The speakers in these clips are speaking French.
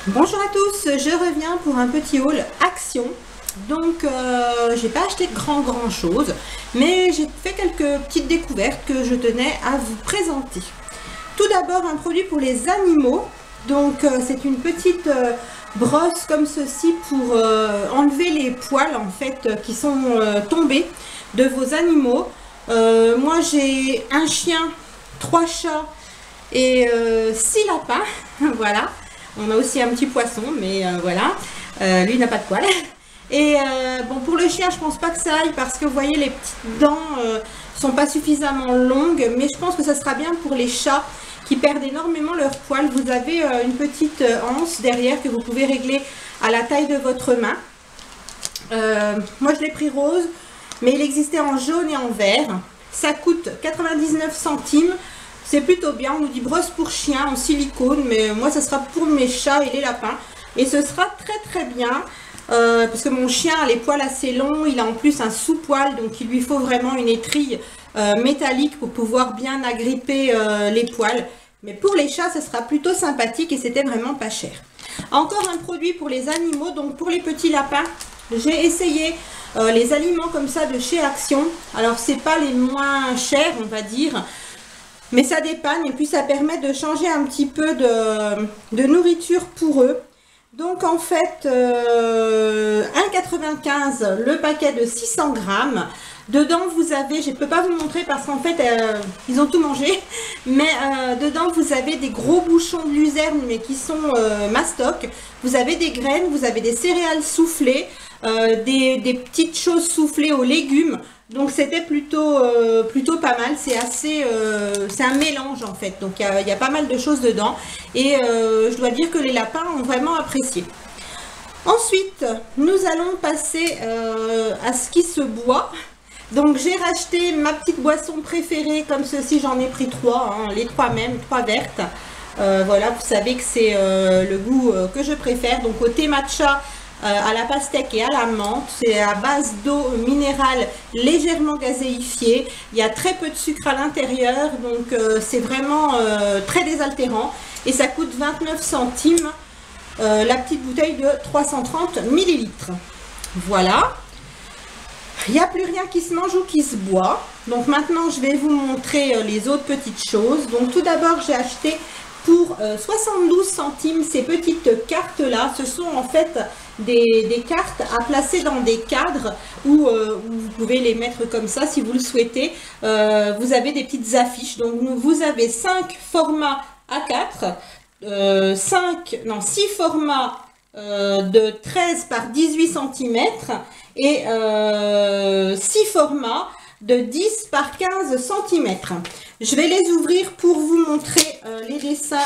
Bonjour à tous, je reviens pour un petit haul action. Donc j'ai pas acheté grand chose, mais j'ai fait quelques petites découvertes que je tenais à vous présenter. Tout d'abord un produit pour les animaux. Donc c'est une petite brosse comme ceci pour enlever les poils en fait qui sont tombés de vos animaux. Moi j'ai un chien, 3 chats et 6 lapins. Voilà. On a aussi un petit poisson, mais voilà, lui n'a pas de poils. Et bon, pour le chien, je pense pas que ça aille parce que vous voyez, les petites dents sont pas suffisamment longues, mais je pense que ça sera bien pour les chats qui perdent énormément leurs poils. Vous avez une petite anse derrière que vous pouvez régler à la taille de votre main. Moi, je l'ai pris rose, mais il existait en jaune et en vert. Ça coûte 99 centimes. C'est plutôt bien, on nous dit brosse pour chien en silicone, mais moi ça sera pour mes chats et les lapins. Et ce sera très bien, parce que mon chien a les poils assez longs, il a en plus un sous-poil, donc il lui faut vraiment une étrille métallique pour pouvoir bien agripper les poils. Mais pour les chats, ce sera plutôt sympathique et c'était vraiment pas cher. Encore un produit pour les animaux, donc pour les petits lapins, j'ai essayé les aliments comme ça de chez Action. Alors c'est pas les moins chers, on va dire, mais ça dépanne et puis ça permet de changer un petit peu de nourriture pour eux. Donc en fait, 1,95 le paquet de 600 grammes. Dedans vous avez, je ne peux pas vous montrer parce qu'en fait ils ont tout mangé, mais dedans vous avez des gros bouchons de luzerne mais qui sont mastoc. Vous avez des graines, vous avez des céréales soufflées, des petites choses soufflées aux légumes. Donc c'était plutôt pas mal, c'est un mélange en fait, donc il y a pas mal de choses dedans et je dois dire que les lapins ont vraiment apprécié. Ensuite, nous allons passer à ce qui se boit. Donc j'ai racheté ma petite boisson préférée comme ceci, j'en ai pris 3, hein, les 3 mêmes, 3 vertes. Voilà, vous savez que c'est le goût que je préfère, donc au thé matcha, à la pastèque et à la menthe. C'est à base d'eau minérale légèrement gazéifiée. Il y a très peu de sucre à l'intérieur, donc c'est vraiment très désaltérant. Et ça coûte 29 centimes la petite bouteille de 330 millilitres. Voilà. Il n'y a plus rien qui se mange ou qui se boit. Donc maintenant, je vais vous montrer les autres petites choses. Donc tout d'abord, j'ai acheté pour 72 centimes ces petites cartes là. Ce sont en fait des cartes à placer dans des cadres où vous pouvez les mettre comme ça si vous le souhaitez. Vous avez des petites affiches. Donc vous avez 5 formats A4, 6 formats de 13 par 18 cm et 6 formats de 10 par 15 cm. Je vais les ouvrir pour vous montrer les dessins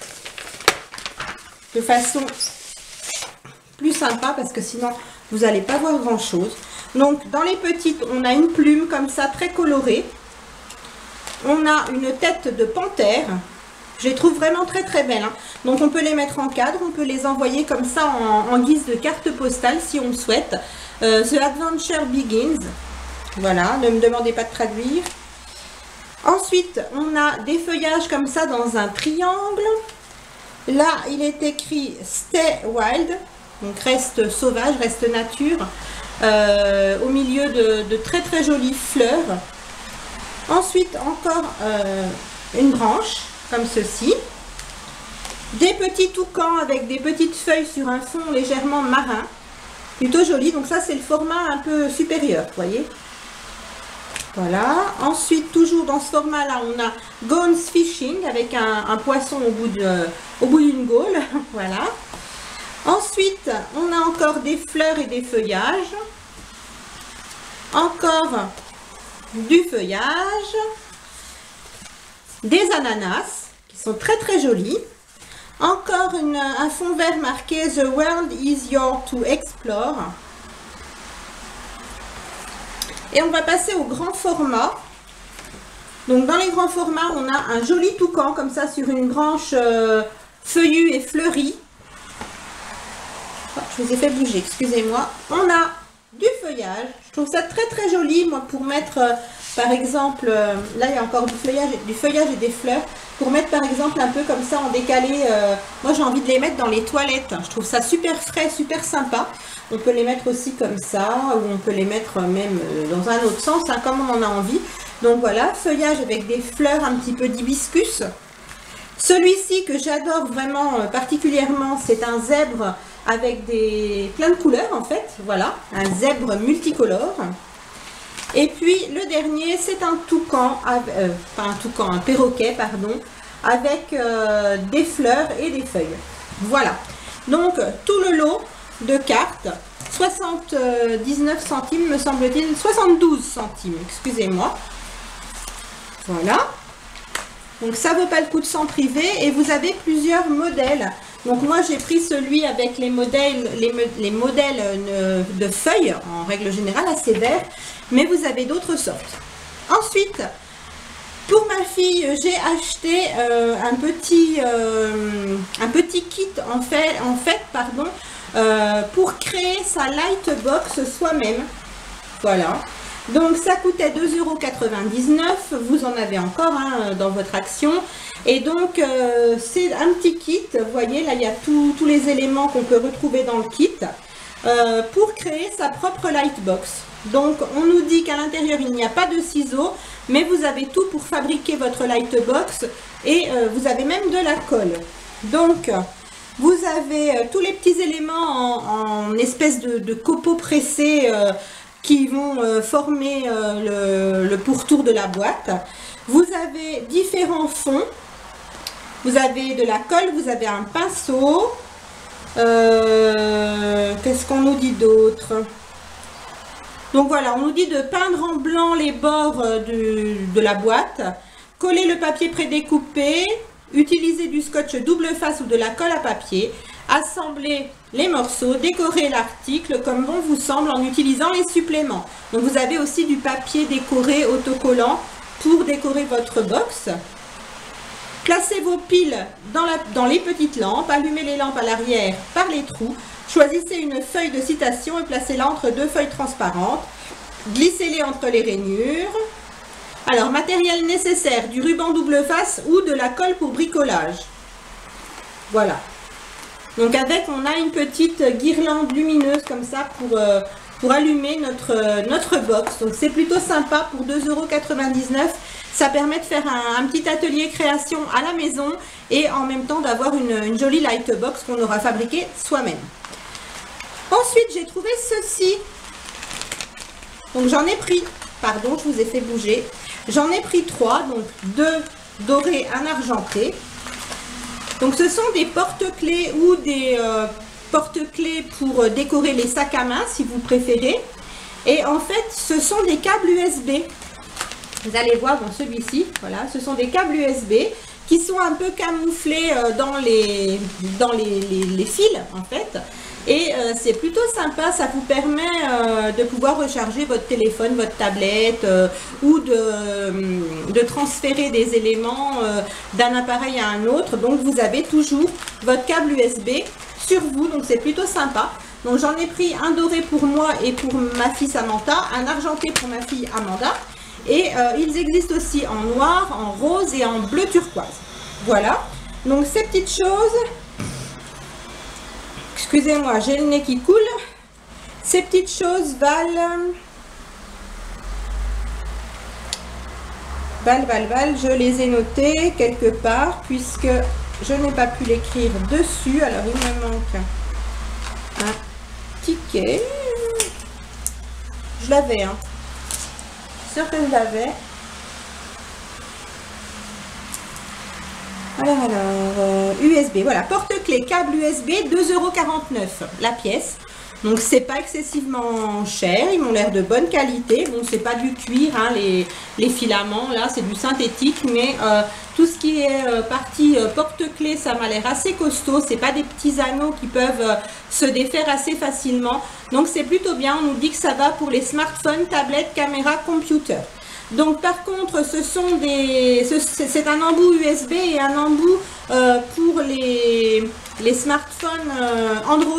de façon plus sympa parce que sinon vous n'allez pas voir grand chose. Donc dans les petites, on a une plume comme ça très colorée. On a une tête de panthère. Je les trouve vraiment très belles, hein. Donc on peut les mettre en cadre, on peut les envoyer comme ça en guise de carte postale si on le souhaite. The Adventure Begins. Voilà, ne me demandez pas de traduire. Ensuite, on a des feuillages comme ça dans un triangle. Là, il est écrit Stay Wild, donc reste sauvage, reste nature, au milieu de très jolies fleurs. Ensuite, encore une branche, comme ceci. Des petits toucans avec des petites feuilles sur un fond légèrement marin. Plutôt joli, donc ça c'est le format un peu supérieur, vous voyez. Voilà, ensuite toujours dans ce format là on a Gone Fishing avec un poisson au bout d'une gaule, voilà. Ensuite on a encore des fleurs et des feuillages, encore du feuillage, des ananas qui sont très jolis, encore un fond vert marqué The World is yours to explore. Et on va passer au grand format. Donc dans les grands formats, on a un joli toucan comme ça sur une branche feuillue et fleurie. Oh, je vous ai fait bouger, excusez-moi. On a du feuillage. Je trouve ça très joli, moi, pour mettre par exemple, là il y a encore du feuillage et des fleurs, pour mettre par exemple un peu comme ça en décalé. Moi j'ai envie de les mettre dans les toilettes, je trouve ça super frais, super sympa. On peut les mettre aussi comme ça, ou on peut les mettre même dans un autre sens, hein, comme on en a envie. Donc voilà, feuillage avec des fleurs un petit peu d'hibiscus. Celui-ci que j'adore vraiment particulièrement, c'est un zèbre avec plein de couleurs en fait. Voilà, un zèbre multicolore. Et puis le dernier, c'est un toucan, pas un toucan, un perroquet, pardon, avec des fleurs et des feuilles. Voilà, donc tout le lot de cartes, 79 centimes me semble-t-il, 72 centimes, excusez-moi. Voilà, donc ça vaut pas le coup de s'en priver et vous avez plusieurs modèles. Donc moi j'ai pris celui avec les modèles de feuilles, en règle générale assez verts, mais vous avez d'autres sortes. Ensuite, pour ma fille, j'ai acheté un petit kit pour créer sa Lightbox soi-même. Voilà. Donc ça coûtait 2,99 €, vous en avez encore dans votre action. Et donc c'est un petit kit, vous voyez là il y a tous les éléments qu'on peut retrouver dans le kit pour créer sa propre Lightbox. Donc on nous dit qu'à l'intérieur il n'y a pas de ciseaux, mais vous avez tout pour fabriquer votre Lightbox et vous avez même de la colle. Donc vous avez tous les petits éléments en espèce de copeaux pressés qui vont former le pourtour de la boîte. Vous avez différents fonds. Vous avez de la colle, vous avez un pinceau. Qu'est-ce qu'on nous dit d'autre? Donc voilà, on nous dit de peindre en blanc les bords de la boîte, coller le papier prédécoupé, utiliser du scotch double face ou de la colle à papier, assembler les morceaux, décorer l'article comme bon vous semble en utilisant les suppléments. Donc vous avez aussi du papier décoré autocollant pour décorer votre box. Placez vos piles dans les petites lampes, allumez les lampes à l'arrière par les trous, choisissez une feuille de citation et placez-la entre deux feuilles transparentes, glissez-les entre les rainures. Alors, matériel nécessaire, du ruban double face ou de la colle pour bricolage. Voilà. Donc avec, on a une petite guirlande lumineuse comme ça pour allumer notre box. Donc c'est plutôt sympa pour 2,99 €. Ça permet de faire un petit atelier création à la maison et en même temps d'avoir une jolie Lightbox qu'on aura fabriquée soi-même. Ensuite, j'ai trouvé ceci. Donc j'en ai pris, pardon, je vous ai fait bouger. J'en ai pris 3, donc 2 dorés, un argenté. Donc ce sont des porte-clés ou des porte-clés pour décorer les sacs à main si vous préférez. Et en fait, ce sont des câbles USB. Vous allez voir dans celui-ci, voilà, ce sont des câbles USB qui sont un peu camouflés dans les fils en fait. Et c'est plutôt sympa, ça vous permet de pouvoir recharger votre téléphone, votre tablette ou de transférer des éléments d'un appareil à un autre. Donc vous avez toujours votre câble USB sur vous, donc c'est plutôt sympa. Donc j'en ai pris un doré pour moi et pour ma fille Samantha, un argenté pour ma fille Amanda. Et ils existent aussi en noir, en rose et en bleu turquoise. Voilà, donc ces petites choses, excusez-moi, j'ai le nez qui coule. Ces petites choses valent, je les ai notées quelque part puisque je n'ai pas pu l'écrire dessus. Alors il me manque un ticket. Je l'avais, hein. Sûr que je l'avais. Alors, USB, voilà, porte-clés, câble USB, 2,49 € la pièce. Donc c'est pas excessivement cher, ils m'ont l'air de bonne qualité. Bon, c'est pas du cuir, hein, les filaments, là c'est du synthétique, mais tout ce qui est partie porte-clés, ça m'a l'air assez costaud. C'est pas des petits anneaux qui peuvent se défaire assez facilement. Donc c'est plutôt bien, on nous dit que ça va pour les smartphones, tablettes, caméras, computer. Donc par contre, c'est un embout USB et un embout pour les smartphones Android.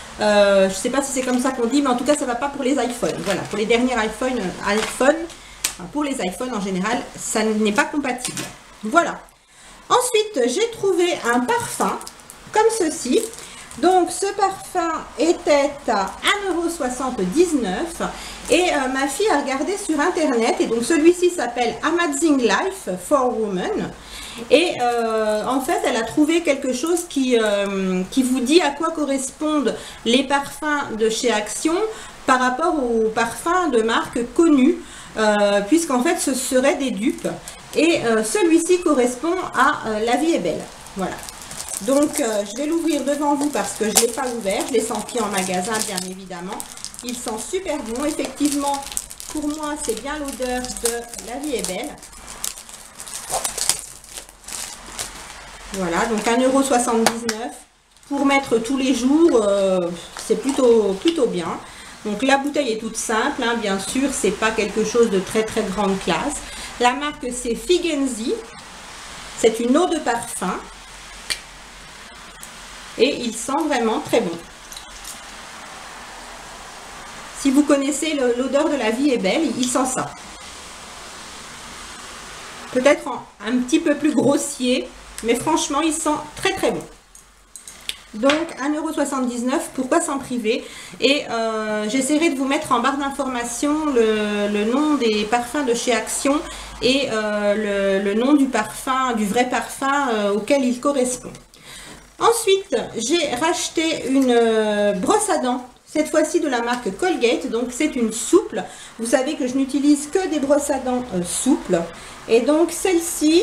Je ne sais pas si c'est comme ça qu'on dit, mais en tout cas, ça ne va pas pour les iPhones. Voilà, pour les derniers iPhone, Enfin, pour les iPhones en général, ça n'est pas compatible. Voilà. Ensuite, j'ai trouvé un parfum comme ceci. Donc, ce parfum était à 1,79 € et ma fille a regardé sur Internet. Et donc, celui-ci s'appelle Amazing Life for Women. Et en fait, elle a trouvé quelque chose qui vous dit à quoi correspondent les parfums de chez Action par rapport aux parfums de marques connues, puisqu'en fait, ce seraient des dupes. Et celui-ci correspond à La Vie est Belle. Voilà. Donc, je vais l'ouvrir devant vous parce que je ne l'ai pas ouvert. Je l'ai senti en magasin, bien évidemment. Il sent super bon. Effectivement, pour moi, c'est bien l'odeur de La Vie est Belle. Voilà, donc 1,79 € pour mettre tous les jours. C'est plutôt bien. Donc, la bouteille est toute simple, hein, bien sûr. C'est pas quelque chose de très grande classe. La marque, c'est Figenzi. C'est une eau de parfum. Et il sent vraiment très bon. Si vous connaissez l'odeur de La Vie est Belle, il sent ça. Peut-être un petit peu plus grossier, mais franchement, il sent très bon. Donc, 1,79 €, pourquoi s'en priver? Et j'essaierai de vous mettre en barre d'information le nom des parfums de chez Action et le nom du parfum, du vrai parfum auquel il correspond. Ensuite, j'ai racheté une brosse à dents, cette fois-ci de la marque Colgate. Donc, c'est une souple. Vous savez que je n'utilise que des brosses à dents souples. Et donc, celle-ci,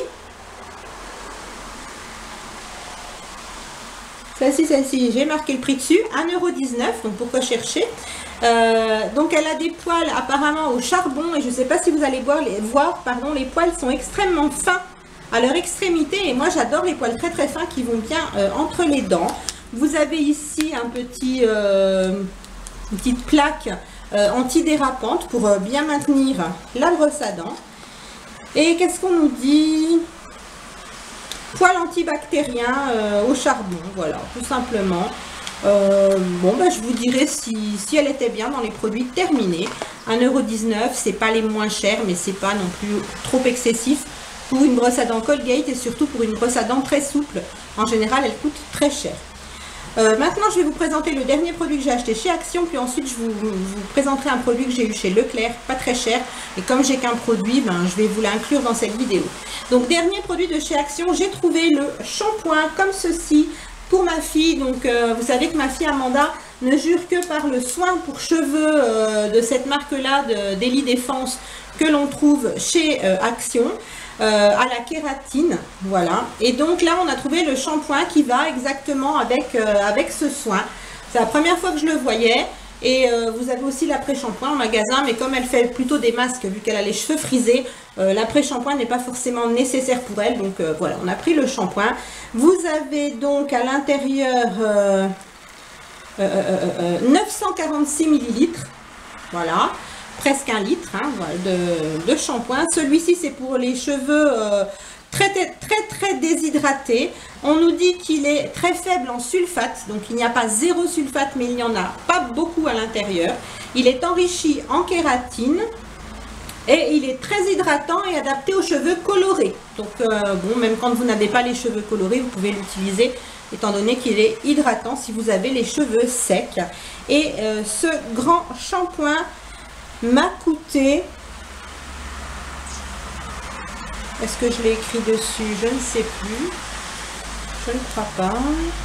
j'ai marqué le prix dessus, 1,19 €. Donc, pourquoi chercher? Donc, elle a des poils apparemment au charbon. Et je ne sais pas si vous allez voir, les poils sont extrêmement fins à leur extrémité, et moi j'adore les poils très fins qui vont bien entre les dents. Vous avez ici un une petite plaque antidérapante pour bien maintenir la brosse à dents. Et qu'est-ce qu'on nous dit? Poils antibactériens au charbon, voilà, tout simplement. Bon, ben, je vous dirai si elle était bien dans les produits terminés. 1,19 €, c'est pas les moins chers, mais c'est pas non plus trop excessif pour une brosse à dents Colgate, et surtout pour une brosse à dents très souple. En général, elle coûte très cher. Maintenant, je vais vous présenter le dernier produit que j'ai acheté chez Action, puis ensuite je vous présenterai un produit que j'ai eu chez Leclerc, pas très cher. Et comme j'ai qu'un produit, ben, je vais vous l'inclure dans cette vidéo. Donc, dernier produit de chez Action, j'ai trouvé le shampoing comme ceci pour ma fille. Donc, vous savez que ma fille Amanda ne jure que par le soin pour cheveux de cette marque-là, d'Eli Défense, que l'on trouve chez Action. À la kératine, voilà. Et donc là, on a trouvé le shampoing qui va exactement avec ce soin. C'est la première fois que je le voyais. Et vous avez aussi l'après-shampoing en magasin, mais comme elle fait plutôt des masques, vu qu'elle a les cheveux frisés, l'après-shampoing n'est pas forcément nécessaire pour elle. Donc voilà, on a pris le shampoing. Vous avez donc à l'intérieur 946 ml, voilà. Presque 1 litre, hein, voilà, de shampoing. Celui-ci, c'est pour les cheveux très déshydratés. On nous dit qu'il est très faible en sulfate, donc il n'y a pas 0 sulfate, mais il n'y en a pas beaucoup à l'intérieur. Il est enrichi en kératine et il est très hydratant et adapté aux cheveux colorés. Donc bon, même quand vous n'avez pas les cheveux colorés, vous pouvez l'utiliser, étant donné qu'il est hydratant si vous avez les cheveux secs. Et ce grand shampoing m'a coûté, est-ce que je l'ai écrit dessus? Je ne sais plus, je ne crois pas.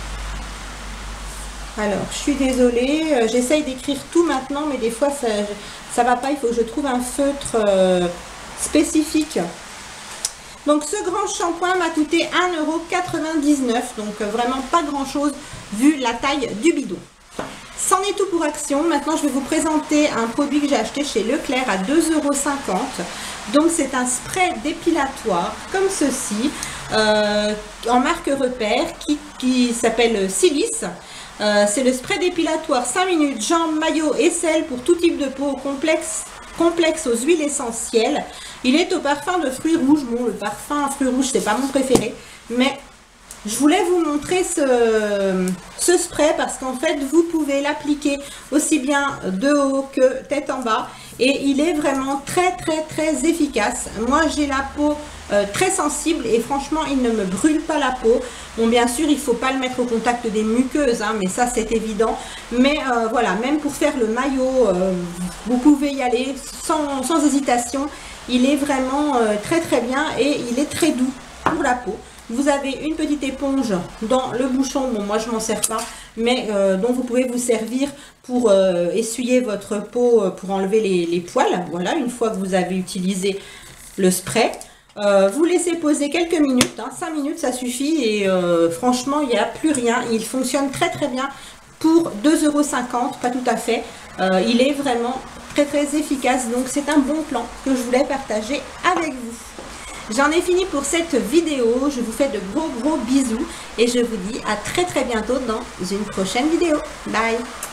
Alors, je suis désolée, j'essaye d'écrire tout maintenant, mais des fois ça va pas, il faut que je trouve un feutre spécifique. Donc, ce grand shampoing m'a coûté 1,99 €, donc vraiment pas grand chose vu la taille du bidon. C'en est tout pour Action. Maintenant, je vais vous présenter un produit que j'ai acheté chez Leclerc à 2,50 €. Donc, c'est un spray dépilatoire comme ceci, en marque Repère, qui s'appelle Silice. C'est le spray dépilatoire 5 minutes, jambes, maillot et sel pour tout type de peau complexe aux huiles essentielles. Il est au parfum de fruits rouges. Bon, le parfum fruits rouges, c'est pas mon préféré, mais je voulais vous montrer ce spray parce qu'en fait, vous pouvez l'appliquer aussi bien de haut que tête en bas. et il est vraiment très efficace. Moi j'ai la peau très sensible et franchement il ne me brûle pas la peau. Bon, bien sûr il faut pas le mettre au contact des muqueuses, hein, mais ça c'est évident. Mais voilà, même pour faire le maillot, vous pouvez y aller sans hésitation. Il est vraiment très bien et il est très doux pour la peau. Vous avez une petite éponge dans le bouchon, bon moi je m'en sers pas, mais dont vous pouvez vous servir pour essuyer votre peau, pour enlever les poils. Voilà, une fois que vous avez utilisé le spray. Vous laissez poser quelques minutes, hein, 5 minutes ça suffit et franchement il n'y a plus rien. Il fonctionne très bien pour 2,50 €, pas tout à fait. Il est vraiment très efficace, donc c'est un bon plan que je voulais partager avec vous. J'en ai fini pour cette vidéo, je vous fais de gros bisous et je vous dis à très bientôt dans une prochaine vidéo. Bye!